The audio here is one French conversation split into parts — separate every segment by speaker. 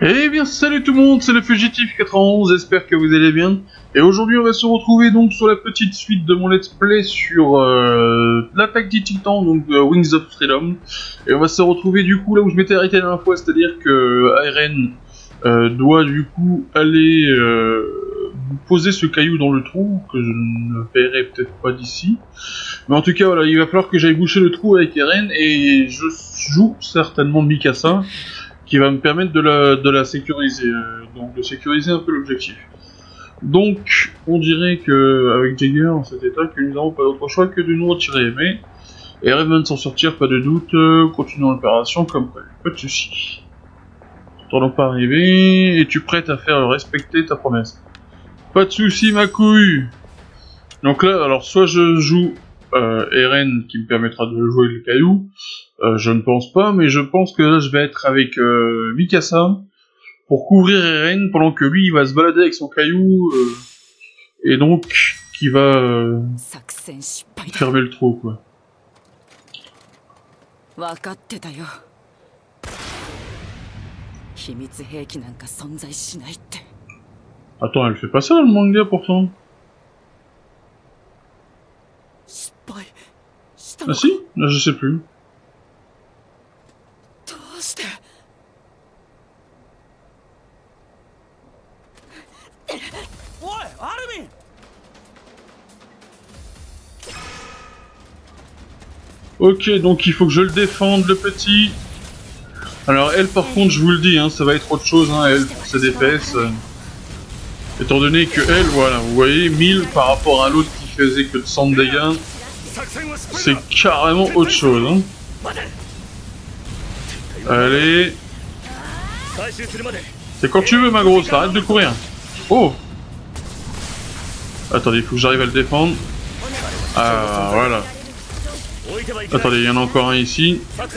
Speaker 1: Eh bien salut tout le monde, c'est le Fugitif 91, j'espère que vous allez bien. Et aujourd'hui on va se retrouver donc sur la petite suite de mon let's play sur l'attaque des titans, donc Wings of Freedom. Et on va se retrouver du coup là où je m'étais arrêté la dernière fois, c'est-à-dire que Eren doit du coup aller poser ce caillou dans le trou, que je ne verrai peut-être pas d'ici. Mais en tout cas voilà, il va falloir que j'aille boucher le trou avec Eren, et je joue certainement Mikasa, qui va me permettre de la sécuriser, donc de sécuriser un peu l'objectif. Donc, on dirait que avec Jagger, en cet état, que nous n'avons pas d'autre choix que de nous retirer, mais Eren va s'en sortir, pas de doute, continuons l'opération comme prévu, pas de soucis. T'en pas arrivé, et tu prêtes à faire respecter ta promesse. Pas de soucis, ma couille. Donc là, alors soit je joue Eren, qui me permettra de jouer le caillou, je ne pense pas, mais je pense que là je vais être avec Mikasa pour couvrir Eren pendant que lui il va se balader avec son caillou et donc qui va fermer le trou quoi. Attends, elle fait pas ça dans le manga pourtant. Ah si? Là je sais plus. Ok, donc il faut que je le défende, le petit. Alors elle, par contre, je vous le dis, hein, ça va être autre chose, hein, elle, pour ses DPS. Étant donné que elle, voilà, vous voyez, 1000 par rapport à l'autre qui faisait que de 100 de dégâts, c'est carrément autre chose. Hein. Allez. C'est quand tu veux, ma grosse, arrête de courir. Oh. Attendez, il faut que j'arrive à le défendre. Ah, voilà. Attendez, il y en a encore un ici.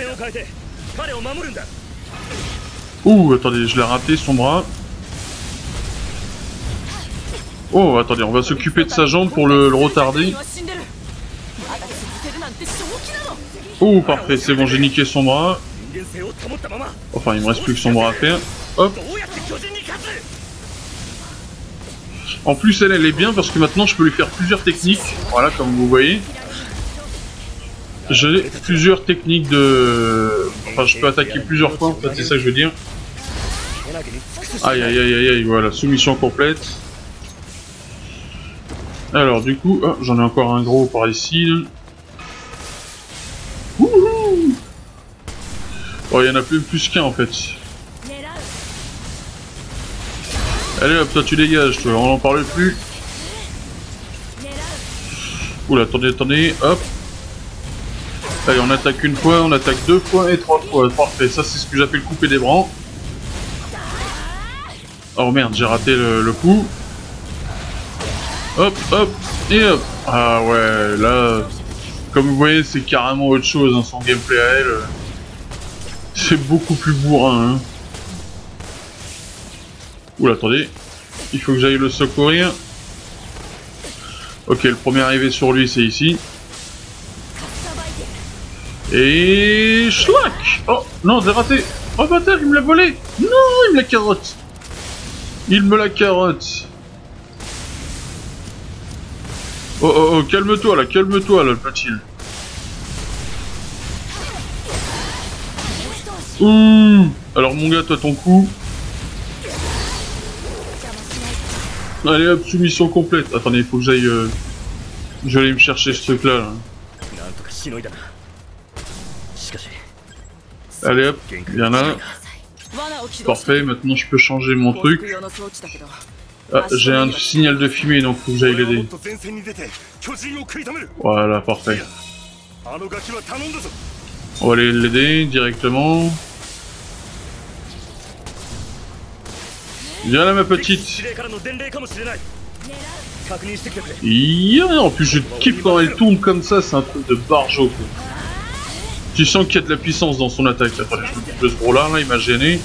Speaker 1: Ouh, attendez, je l'ai raté son bras. Oh, attendez, on va s'occuper de sa jambe pour le retarder. Oh, parfait, c'est bon, j'ai niqué son bras. Enfin, il me reste plus que son bras à faire. Hop. En plus, elle est bien parce que maintenant je peux lui faire plusieurs techniques. Voilà, comme vous voyez. J'ai plusieurs techniques de... Enfin, je peux attaquer plusieurs fois, en fait, c'est ça que je veux dire. Aïe, aïe, aïe, aïe, aïe, voilà, soumission complète. Alors, du coup, oh, j'en ai encore un gros par ici. Wouhou! Oh, il y en a plus qu'un, en fait. Allez, hop, toi, tu dégages, toi, on n'en parle plus. Oula, attendez, attendez, hop. Allez, on attaque une fois, on attaque deux fois et trois fois. Parfait, ça c'est ce que j'appelle couper des bras. Oh merde, j'ai raté le coup. Hop, hop, et hop. Ah ouais, là, comme vous voyez, c'est carrément autre chose, hein, son gameplay à elle. C'est beaucoup plus bourrin. Hein. Oula, attendez. Il faut que j'aille le secourir. Ok, le premier arrivé sur lui, c'est ici. Et... Schlack! Oh, non, j'ai raté! Oh bâtard, il me l'a volé! Non, il me la carotte! Il me la carotte! Oh, oh, oh, calme-toi là, le petit. Ouh! Alors mon gars, toi ton coup. Allez hop, soumission complète. Attendez, il faut que j'aille... Je vais aller me chercher ce truc là. Allez hop, il y en a. Parfait, maintenant je peux changer mon truc. Ah, j'ai un signal de fumée, donc faut que j'aille l'aider. Voilà, parfait. On va aller l'aider directement. Viens là ma petite. Yeah, en plus je kiffe quand elle tourne comme ça, c'est un truc de barjo quoi. Tu sens qu'il y a de la puissance dans son attaque. Attendez, je m'occupe de ce gros là, il m'a gêné.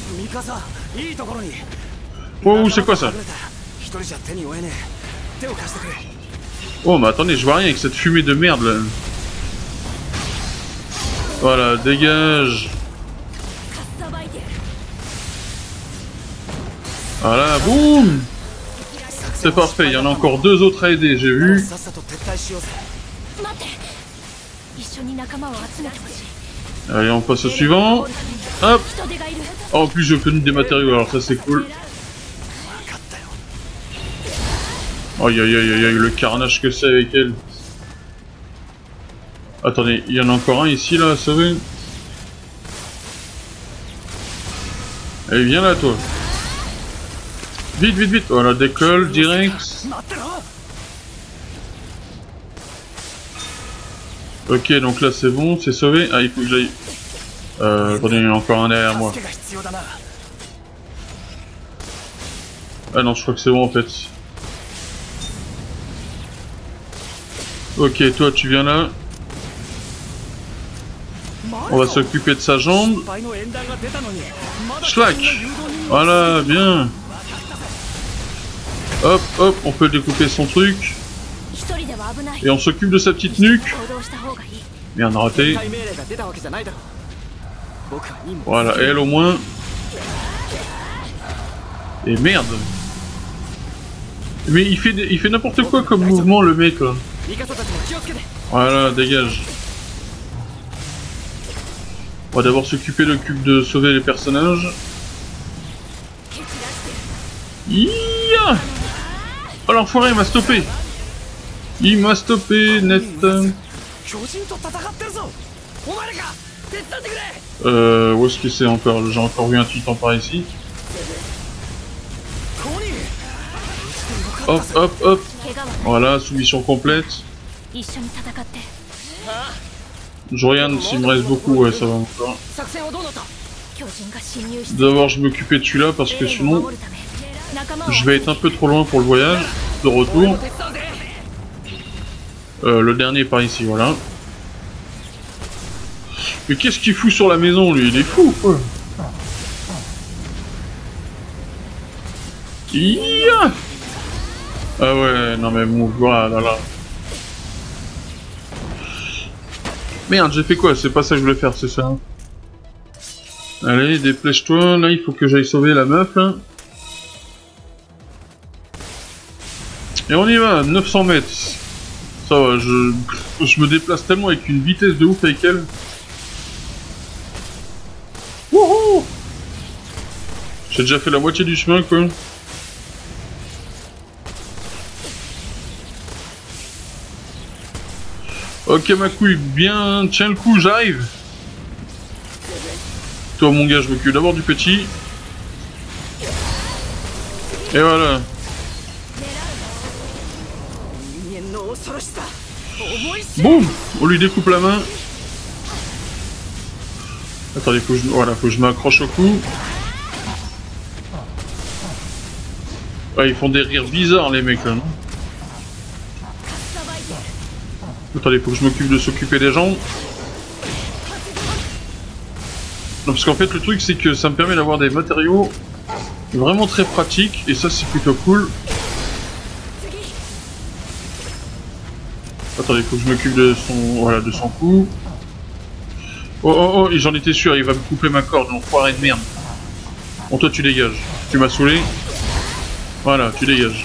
Speaker 1: Oh, c'est quoi ça? Oh, mais attendez, je vois rien avec cette fumée de merde là. Voilà, dégage. Voilà, boum. C'est parfait, il y en a encore 2 autres à aider, j'ai vu. Allez, on passe au suivant. Hop. Oh, en plus, j'ai obtenu des matériaux, alors ça c'est cool. Aïe aïe aïe aïe, le carnage que c'est avec elle. Attendez, il y en a encore un ici là à sauver. Allez, viens là toi. Vite, vite, vite. Voilà, décolle, direct. Ok, donc là c'est bon, c'est sauvé. Ah, il faut que j'aille... attendez, il y en a encore un derrière moi. Ah non, je crois que c'est bon en fait. Ok, toi tu viens là. On va s'occuper de sa jambe. Schlack. Voilà, bien. Hop, hop, on peut découper son truc. Et on s'occupe de sa petite nuque. Merde, raté. Voilà, elle au moins. Et merde. Mais il fait n'importe quoi comme mouvement le mec là. Voilà, dégage. On va d'abord s'occuper de sauver les personnages. Iya! Oh l'enfoiré, il m'a stoppé. Il m'a stoppé, net. Où est-ce que c'est encore? J'ai encore vu un titan par ici. Hop, hop, hop. Voilà, soumission complète. Je regarde s'il me reste beaucoup, ouais, ça va encore. D'abord, je m'occupais de celui-là parce que sinon, je vais être un peu trop loin pour le voyage de retour. Le dernier par ici, voilà. Mais qu'est-ce qu'il fout sur la maison, lui? Il est fou, quoi. Iya! Ah ouais, non mais bon, voilà, là. Merde, j'ai fait quoi? C'est pas ça que je voulais faire, c'est ça. Allez, dépêche-toi, là, il faut que j'aille sauver la meuf, là. Et on y va, 900 mètres. Ça va, je me déplace tellement avec une vitesse de ouf avec elle. Wouhou! J'ai déjà fait la moitié du chemin, quoi. Ok ma couille, bien, tiens le coup, j'arrive. Toi mon gars, je m'occupe d'abord du petit. Et voilà. Boum! On lui découpe la main. Attendez, faut que je m'accroche au cou. Ouais, ils font des rires bizarres les mecs là, non? Attendez, faut que je m'occupe de s'occuper des gens. Non, parce qu'en fait le truc c'est que ça me permet d'avoir des matériaux vraiment très pratiques et ça c'est plutôt cool. Attendez, faut que je m'occupe de son cou. Oh oh oh, j'en étais sûr, il va me couper ma corde, l'enfoiré de merde. Bon toi tu dégages, tu m'as saoulé. Voilà, tu dégages.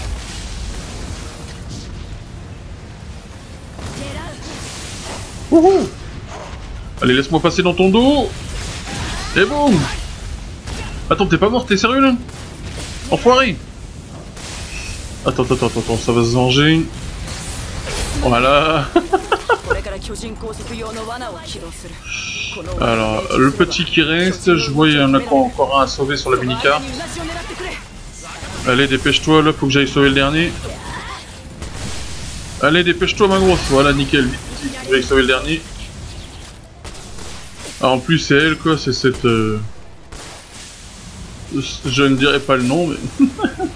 Speaker 1: Wouhou! Allez, laisse-moi passer dans ton dos. Et boum! Attends, t'es pas mort, t'es sérieux là? Enfoiré! Attends, ça va se venger. Voilà. Alors, le petit qui reste, je vois il y en a encore un à sauver sur la mini-carte. Allez, dépêche-toi, là, faut que j'aille sauver le dernier. Allez, dépêche-toi ma grosse, voilà, nickel, vite, faut que j'aille sauver le dernier. Ah, en plus c'est elle quoi, c'est cette... Je ne dirai pas le nom, mais...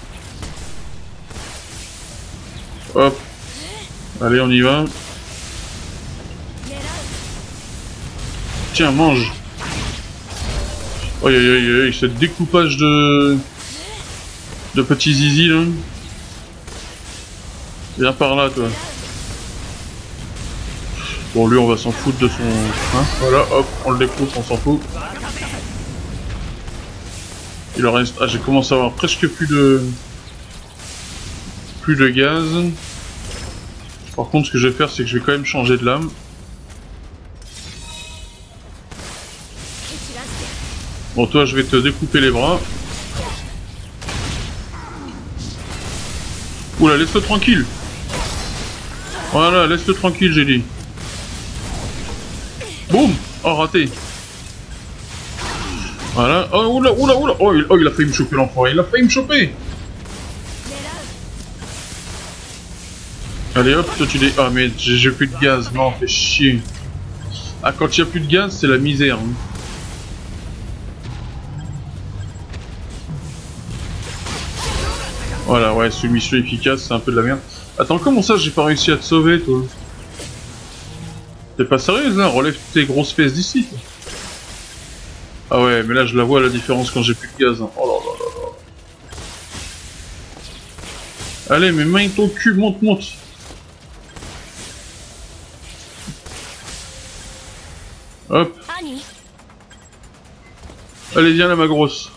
Speaker 1: Hop. Allez, on y va. Tiens, mange. Aïe aïe aïe aïe, ce découpage de petits zizi là. Viens par là toi. Bon lui on va s'en foutre de son... Hein, voilà, hop, on le découpe, on s'en fout. Il en reste... Ah, j'ai commencé à avoir presque plus de gaz. Par contre, ce que je vais faire, c'est que je vais quand même changer de lame. Bon, toi, je vais te découper les bras. Oula, laisse-le tranquille. Voilà, laisse-le tranquille, j'ai dit. Boum. Oh, raté. Voilà. Oh, oula, oula, oula. Oh, il a failli me choper, l'enfoiré. Il a failli me choper. Allez, hop, toi, tu dis... Ah, mais j'ai plus de gaz. Non, fais chier. Ah, quand il n'y a plus de gaz, c'est la misère. Hein. Voilà, ouais, soumission efficace, c'est un peu de la merde. Attends, comment ça, j'ai pas réussi à te sauver, toi? T'es pas sérieuse, là? Relève tes grosses fesses d'ici. Ah ouais, mais là, je la vois, la différence quand j'ai plus de gaz. Hein. Oh là là là là. Allez, mais main ton cul, monte, monte. Hop. Allez, viens là, ma grosse.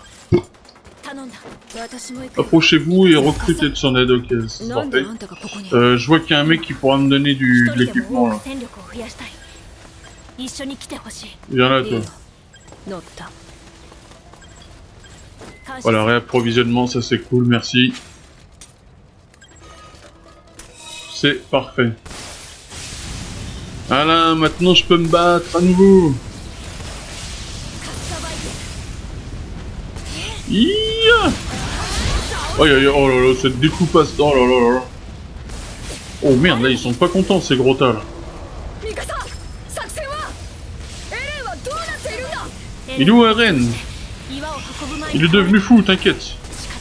Speaker 1: Approchez-vous et recrutez de son aide, ok, c'est parfait. Je vois qu'il y a un mec qui pourra me donner de l'équipement là. Viens là, toi. Voilà, réapprovisionnement, ça c'est cool, merci. C'est parfait. Voilà, maintenant je peux me battre à nouveau. Yeah. Oh, oh là là, cette découpage. Oh là là là. Oh merde, là ils sont pas contents ces gros tas là. Il est où Eren? Il est devenu fou, t'inquiète.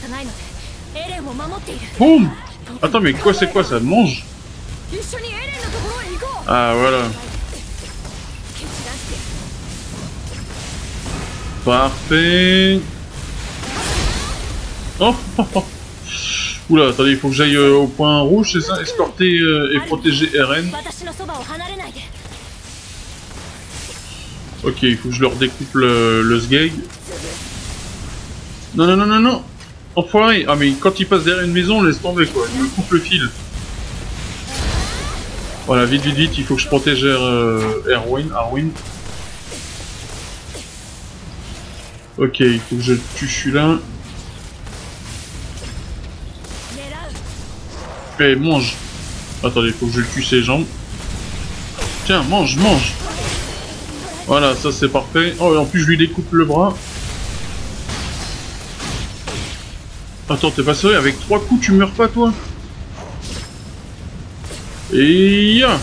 Speaker 1: Boum. Attends, mais quoi, c'est quoi ça? Mange? Ah voilà. Parfait. Oh, oh, oh. Oula, attendez, il faut que j'aille au point rouge, c'est ça? Escorter et protéger Eren. Ok, il faut que je leur découpe le sgeg. Non, non, non, non, non. Enfoiré. Ah, mais quand il passe derrière une maison, laisse tomber quoi. Il me coupe le fil. Voilà, vite, vite, vite, il faut que je protège Arwin. Ok, il faut que je tue celui-là. Eh, mange. Attendez, il faut que je tue ses jambes. Tiens, mange, mange. Voilà, ça c'est parfait. Oh, et en plus je lui découpe le bras. Attends, t'es pas sérieux? Avec 3 coups, tu meurs pas, toi? Et ya.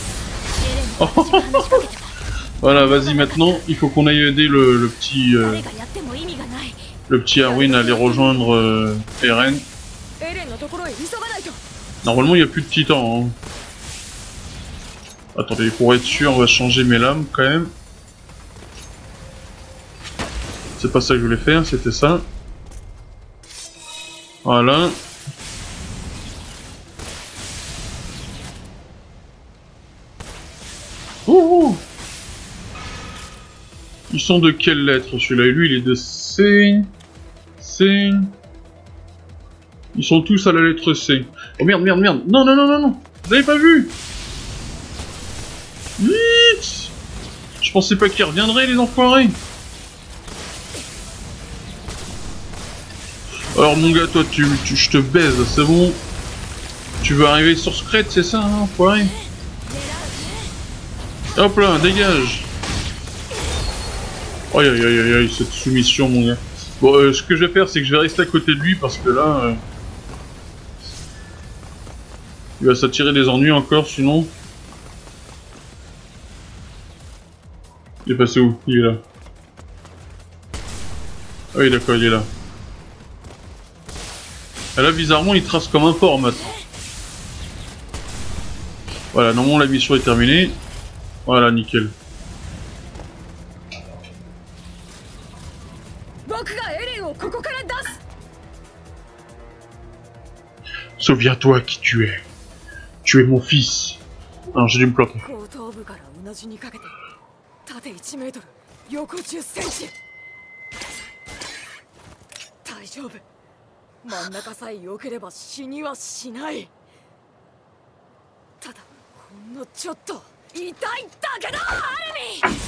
Speaker 1: Voilà, vas-y, maintenant, il faut qu'on aille aider le petit Arwin à aller rejoindre Eren. Normalement, il n'y a plus de titans. Hein. Attendez, pour être sûr, on va changer mes lames, quand même. C'est pas ça que je voulais faire, c'était ça. Voilà. Oh, ils sont de quelle lettre celui-là? Et lui il est de C. C. Ils sont tous à la lettre C. Oh merde, merde, merde. Non, non, non, non, non. Vous avez pas vu? Vite. Je pensais pas qu'ils reviendraient les enfoirés. Alors mon gars, toi je te baise, c'est bon. Tu veux arriver sur Scred, c'est ça, hein, enfoiré? Hop là, dégage. Aïe aïe aïe aïe aïe, cette soumission mon gars. Bon, ce que je vais faire, c'est que je vais rester à côté de lui parce que là... il va s'attirer des ennuis encore, sinon... Il est passé où? Il est là. Ah oui, d'accord, il est là. Et là, bizarrement, il trace comme un porc maintenant. Voilà, normalement, la mission est terminée. Voilà, nickel. Souviens-toi qui tu es. Tu es mon fils. Non, j'ai dû me planter.
Speaker 2: 丈夫。真ん中さえ良ければ死にはしない。ただほんのちょっと痛いだけだ。アルミ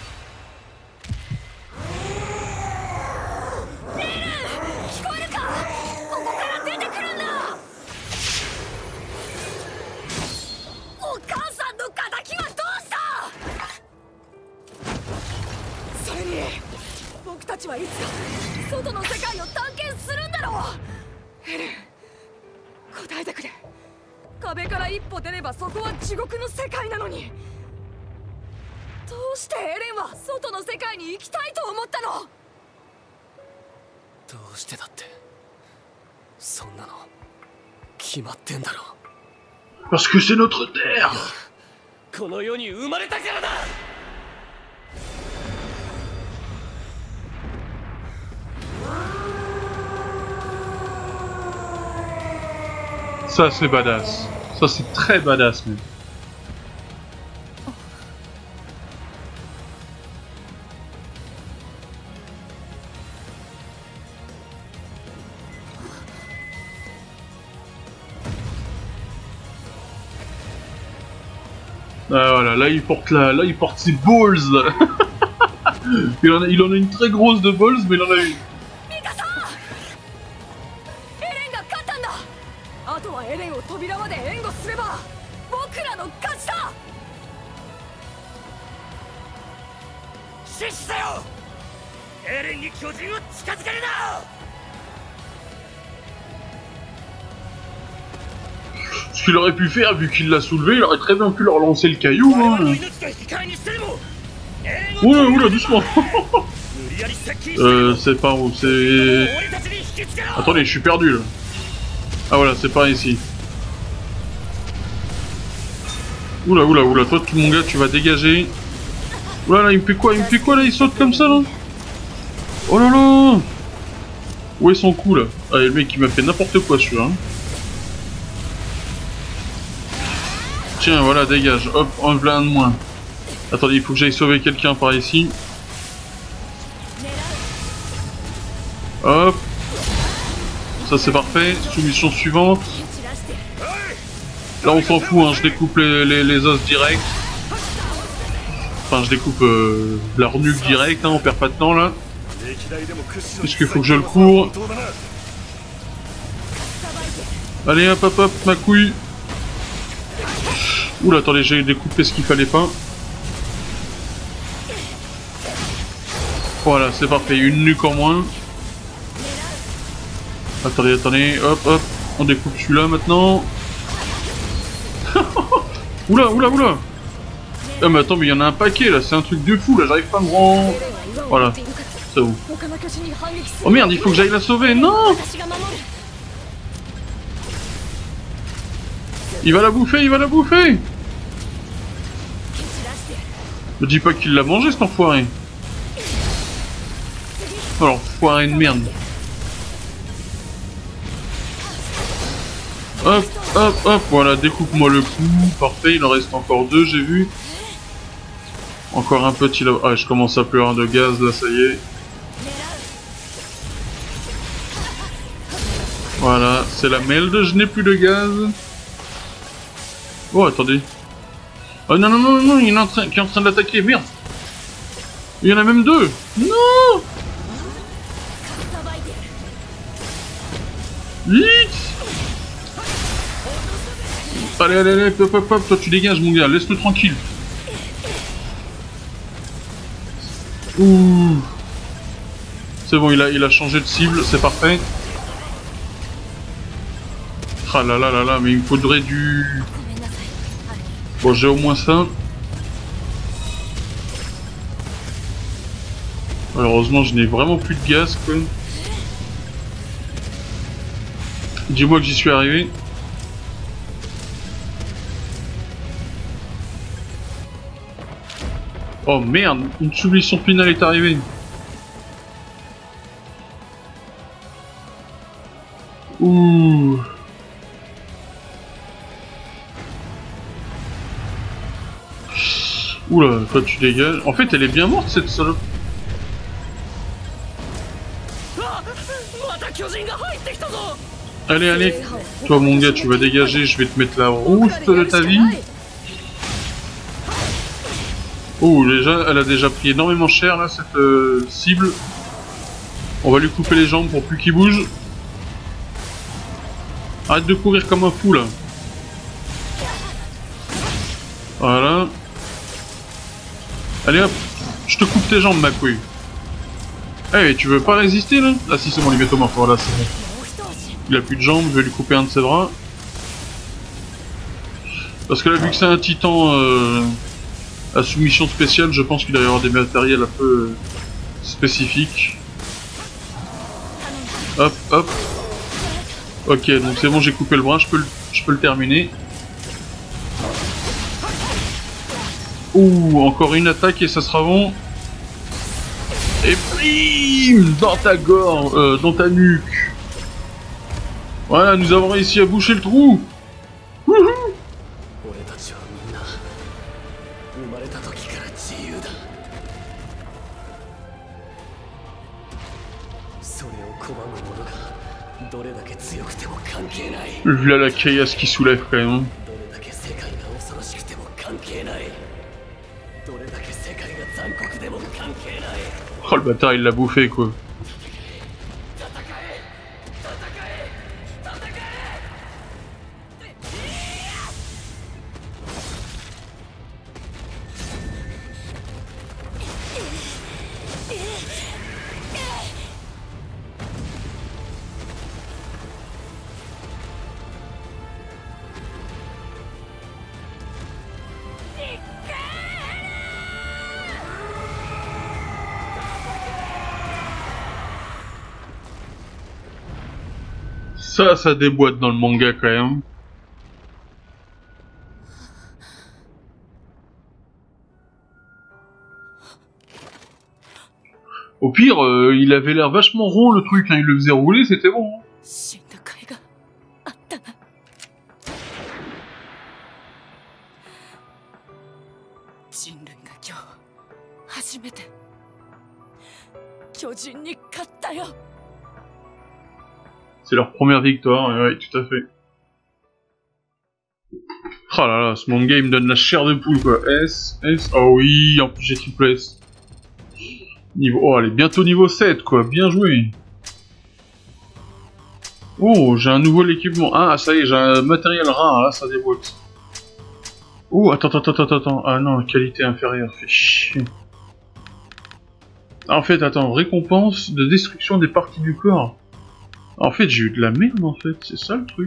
Speaker 2: レル、聞こえるか？ここから出てくるんだ。お母さんの敵はどうした？それに僕たちはいつか外の世界を探検するんだろう。エレン、答えてくれ。壁から一歩出ればそこは地獄の世界なのに、どうしてエレンは外の世界に行きたいと思ったの？
Speaker 3: どうしてだって、そんなの決まってんだろ。
Speaker 1: Parce que c'est notre terre.
Speaker 3: この世に生まれたからだ。
Speaker 1: Ça c'est badass. Ça c'est très badass même. Ah voilà, là il porte ses balls. il en a une très grosse de balls, mais il en a une.
Speaker 2: あとはエレンを扉まで援護すれば僕らの勝ちだ。
Speaker 3: 死したよ。エレンに巨人を近づけるな。
Speaker 1: Ce qu'il aurait pu faire, vu qu'il l'a soulevé, il aurait très bien pu leur lancer le caillou. Hein. Oula, oula, doucement. C'est par où? C'est... Attendez, je suis perdu là. Ah voilà, c'est par ici. Oula, oula, oula, toi mon gars, tu vas dégager. Oula là, il me fait quoi? Il me fait quoi là? Il saute comme ça là? Oh là là! Où est son coup là? Ah, le mec il m'a fait n'importe quoi celui-là. Hein. Tiens, voilà, dégage. Hop, un plein de moins. Attendez, il faut que j'aille sauver quelqu'un par ici. Hop. Ça c'est parfait. Soumission suivante. Là on s'en fout, hein. Je découpe les os direct. Enfin, je découpe leur nuque direct, hein. On perd pas de temps là. Est-ce qu'il faut que je le cours? Allez, hop, hop, hop, ma couille. Oula, attendez, j'ai découpé ce qu'il fallait pas. Voilà, c'est parfait, une nuque en moins. Attendez, attendez, hop, hop, on découpe celui-là maintenant. Oula, oula, oula. Ah mais attends, mais il y en a un paquet là, c'est un truc de fou là, j'arrive pas à me rendre. Voilà, c'est où? Oh merde, il faut que j'aille la sauver, non! Il va la bouffer, il va la bouffer! Ne dis pas qu'il l'a mangé cet enfoiré. Alors, enfoiré de merde. Hop, hop, hop, voilà, découpe-moi le coup. Parfait, il en reste encore deux, j'ai vu. Encore un petit là. Ah, je commence à pleurer de gaz là, ça y est. Voilà, c'est la merde, je n'ai plus de gaz. Oh, attendez. Oh non, non, non, non, il y en a un qui est en train de l'attaquer, merde. Il y en a même deux. Non. Vite. Allez, allez, allez, hop, hop, hop, toi tu dégages mon gars, laisse-le tranquille. Ouh. C'est bon, il a changé de cible, c'est parfait. Ah là là là là, mais il me faudrait du... Bon, j'ai au moins ça. Malheureusement, je n'ai vraiment plus de gaz, quoi. Dis-moi que j'y suis arrivé. Oh merde, une soumission finale est arrivée. Ouh. Oula, toi tu dégages. En fait, elle est bien morte cette salope. Allez, allez. Toi, mon gars, tu vas dégager. Je vais te mettre la rouste de ta vie. Oh, déjà, elle a déjà pris énormément cher, là, cette cible. On va lui couper les jambes pour plus qu'il bouge. Arrête de courir comme un fou, là. Voilà. Allez, hop. Je te coupe tes jambes, ma couille. Eh, tu veux pas résister, là? Ah si, c'est bon, il est mort. Voilà, c'est bon. Il a plus de jambes, je vais lui couper un de ses bras. Parce que là, vu que c'est un titan à soumission spéciale, je pense qu'il doit y avoir des matériels un peu spécifiques. Hop, hop. Ok, donc c'est bon, j'ai coupé le bras, je peux le terminer. Ouh, encore une attaque et ça sera bon. Et bim, dans ta gorge, dans ta nuque. Voilà, nous avons réussi à boucher le trou. Wouhou. Là la caillasse qui soulève quand même. Oh le bâtard, il l'a bouffé quoi. Ça déboîte dans le manga quand même. Au pire, il avait l'air vachement rond le truc, hein, il le faisait rouler, c'était bon. Hein. C'est leur première victoire, ouais, tout à fait. Oh là là, ce manga il me donne la chair de poule quoi. S, oh oui, en plus j'ai triple S. Niveau... Oh, elle est bientôt niveau 7 quoi, bien joué. Oh, j'ai un nouveau équipement. Ah, ça y est, j'ai un matériel rare, là ça déboîte. Oh, attends. Ah non, qualité inférieure, fait chier. Ah, en fait, attends, récompense de destruction des parties du corps. En fait, j'ai eu de la merde en fait, c'est ça le truc.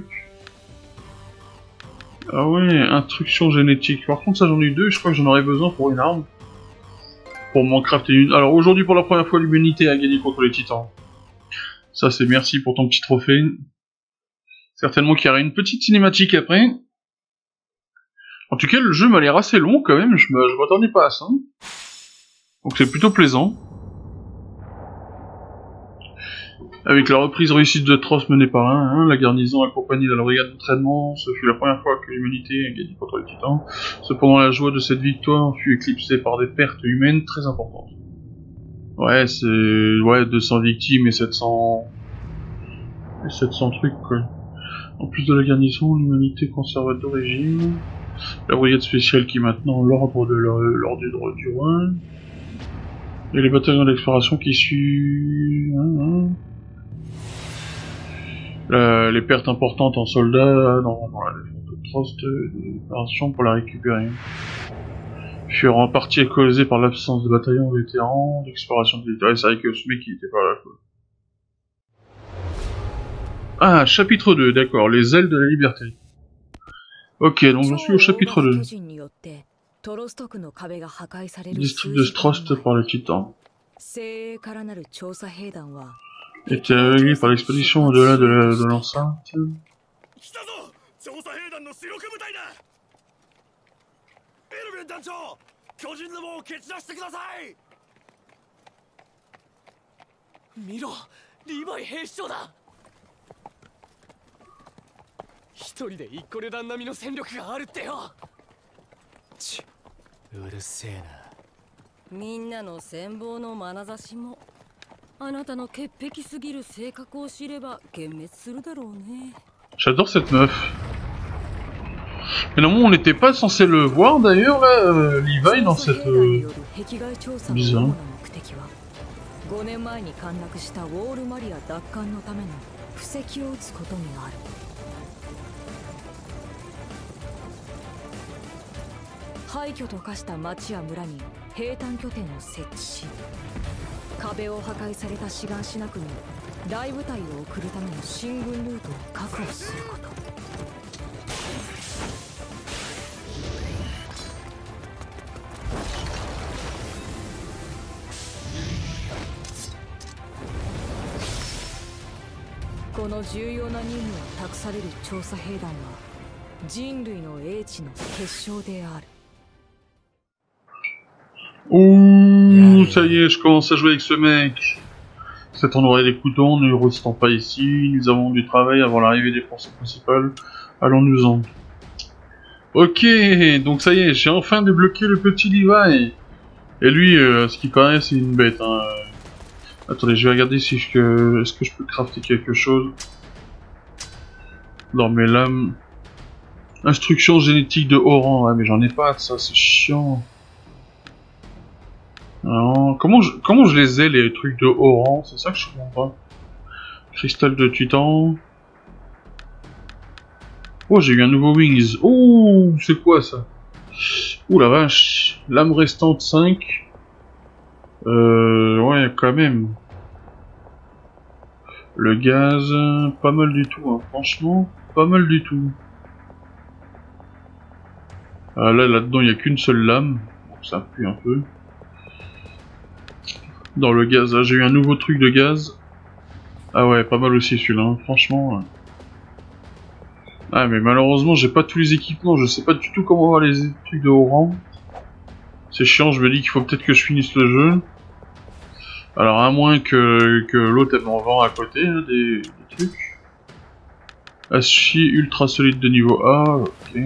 Speaker 1: Ah ouais, instruction génétique. Par contre, ça j'en ai eu deux, je crois que j'en aurais besoin pour une arme. Pour m'en crafter une. Alors aujourd'hui, pour la première fois, l'humanité a gagné contre les titans. Ça, c'est merci pour ton petit trophée. Certainement qu'il y aura une petite cinématique après. En tout cas, le jeu m'a l'air assez long quand même, je m'attendais pas à ça. Donc c'est plutôt plaisant. Avec la reprise réussite de Trost menée par la garnison accompagnée de la brigade d'entraînement, ce fut la première fois que l'humanité a gagné contre les titans. Cependant, la joie de cette victoire fut éclipsée par des pertes humaines très importantes. Ouais, c'est... Ouais, 200 victimes et 700... Et 700 trucs, quoi. En plus de la garnison, l'humanité conserva deux régimes. La brigade spéciale qui est maintenant l'ordre du roi. Et les bataillons d'exploration qui suivent... les pertes importantes en soldats dans la défense de Trost, des opérations pour la récupérer. Furent en partie causées par l'absence de bataillons vétérans d'exploration militaire. C'est vrai que ce mec il était pas là quoi. Ah, chapitre 2, d'accord, les ailes de la liberté. Ok, donc j'en suis au chapitre 2. District de Trost par le titan. Était aveuglé par l'expédition au-delà de l'enceinte. J'adore cette meuf. Mais non, on n'était pas censé le voir d'ailleurs là, Levi dans cette... bizarre.
Speaker 2: 5年前に陥落したウォールマリア奪還のための布石を打つことにある。廃墟と化した町や村に兵站拠点を設置し、壁を破壊されたシガンシナ区に大部隊を送るための進軍ルートを確保すること。この重要な任務を託される調査兵団は人類の英知の結晶である。
Speaker 1: Ouh, ça y est, je commence à jouer avec ce mec. Cet endroit est couteaux, ne restons pas ici. Nous avons du travail avant l'arrivée des forces principales. Allons-nous-en. Ok, donc ça y est, j'ai enfin débloqué le petit Levi. Et lui, ce qui paraît, c'est une bête. Hein. Attendez, je vais regarder si est-ce que je peux crafter quelque chose. Dans mes lames. Instruction génétique de haut rang. Ouais, mais j'en ai pas de ça, c'est chiant. Alors, comment je les ai, les trucs de haut rang? C'est ça que je comprends pas. Cristal de titan. Oh, j'ai eu un nouveau Wings. Oh, c'est quoi ça? Ouh la vache. Lame restante 5. Ouais, quand même. Le gaz, pas mal du tout, hein. Franchement, pas mal du tout. Ah, là-dedans, il n'y a qu'une seule lame. Bon, ça pue un peu. Dans le gaz, là, j'ai eu un nouveau truc de gaz. Ah ouais, pas mal aussi celui-là, hein. Franchement. Ah, mais malheureusement, j'ai pas tous les équipements. Je sais pas du tout comment avoir les trucs de haut rang. C'est chiant, je me dis qu'il faut peut-être que je finisse le jeu. Alors, à moins que l'autre elle m'en vend à côté, hein, des trucs. Acier ultra solide de niveau A, ok.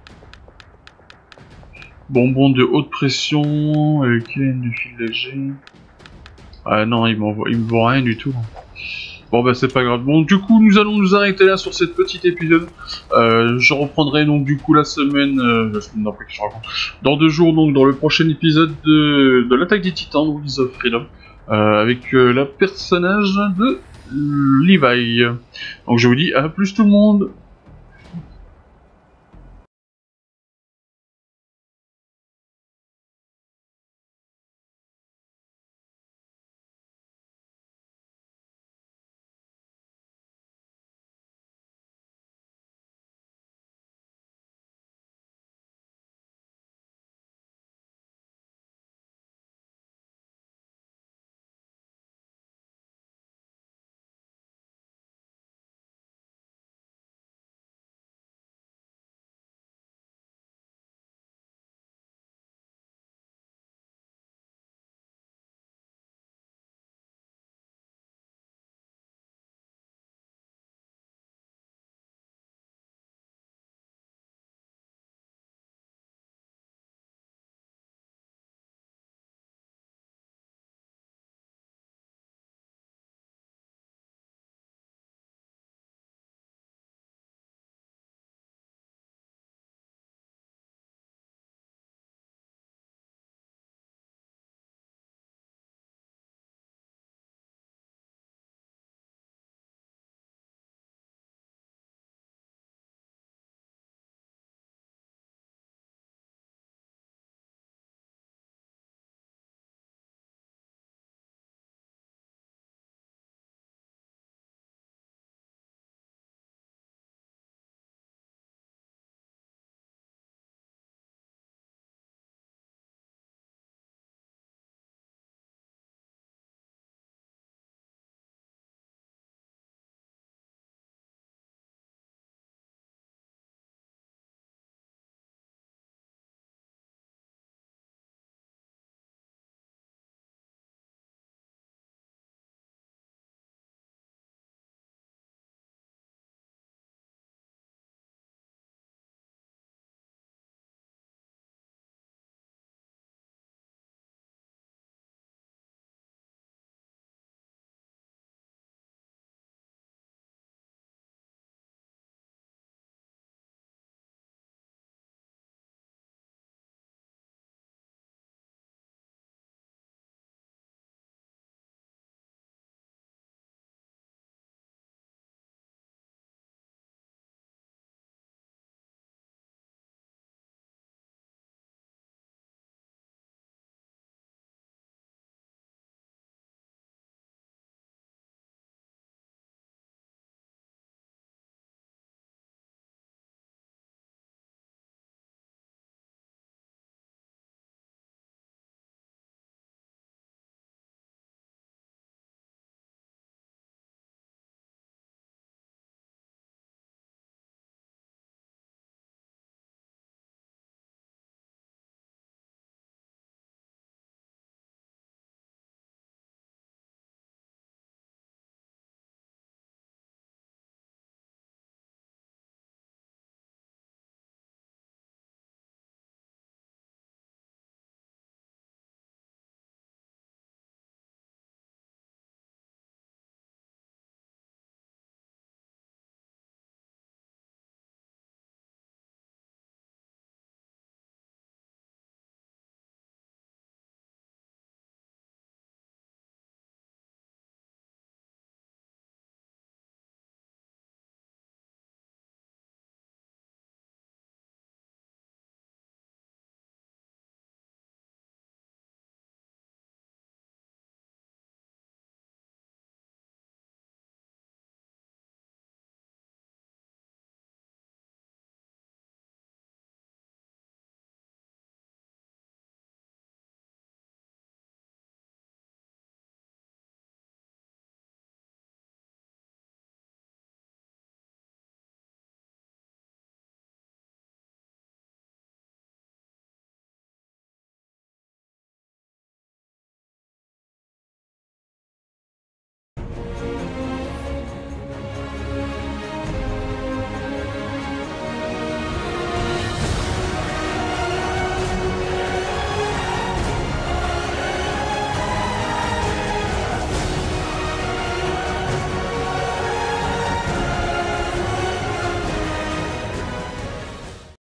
Speaker 1: Bonbon de haute pression, ok, du fil léger. Ah non, il me vend rien du tout. Bon bah c'est pas grave. Bon, du coup, nous allons nous arrêter là sur cette petite épisode. Je reprendrai donc du coup la semaine d'après que je raconte. Dans 2 jours, donc dans le prochain épisode de l'attaque des Titans, Wings of Freedom. Avec la personnage de Levi. Donc je vous dis à plus tout le monde.